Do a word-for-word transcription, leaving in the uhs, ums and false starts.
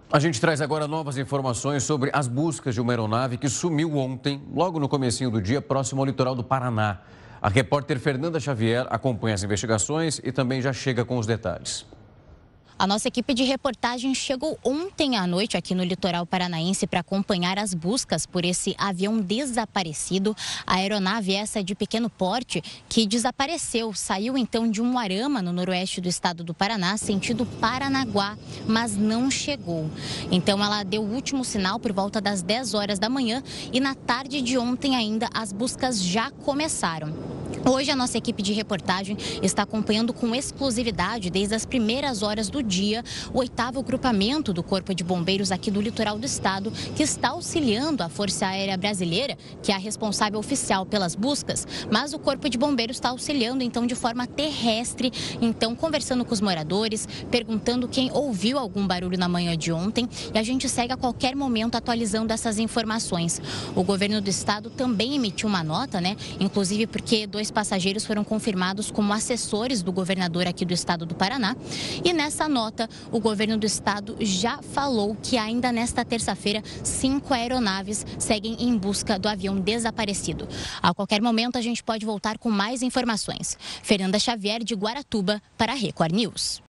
A gente traz agora novas informações sobre as buscas de uma aeronave que sumiu ontem, logo no comecinho do dia, próximo ao litoral do Paraná. A repórter Fernanda Xavier acompanha as investigações e também já chega com os detalhes. A nossa equipe de reportagem chegou ontem à noite aqui no litoral paranaense para acompanhar as buscas por esse avião desaparecido. A aeronave essa de pequeno porte que desapareceu, saiu então de Umuarama, no noroeste do estado do Paraná, sentido Paranaguá, mas não chegou. Então ela deu o último sinal por volta das dez horas da manhã e na tarde de ontem ainda as buscas já começaram. Hoje a nossa equipe de reportagem está acompanhando com exclusividade, desde as primeiras horas do dia, o oitavo grupamento do Corpo de Bombeiros aqui do litoral do estado, que está auxiliando a Força Aérea Brasileira, que é a responsável oficial pelas buscas, mas o Corpo de Bombeiros está auxiliando então de forma terrestre, então conversando com os moradores, perguntando quem ouviu algum barulho na manhã de ontem, e a gente segue a qualquer momento atualizando essas informações. O governo do estado também emitiu uma nota, né, inclusive porque dois passageiros foram confirmados como assessores do governador aqui do estado do Paraná. E nessa nota, o governo do estado já falou que ainda nesta terça-feira, cinco aeronaves seguem em busca do avião desaparecido. A qualquer momento, a gente pode voltar com mais informações. Fernanda Xavier, de Guaratuba, para a Record News.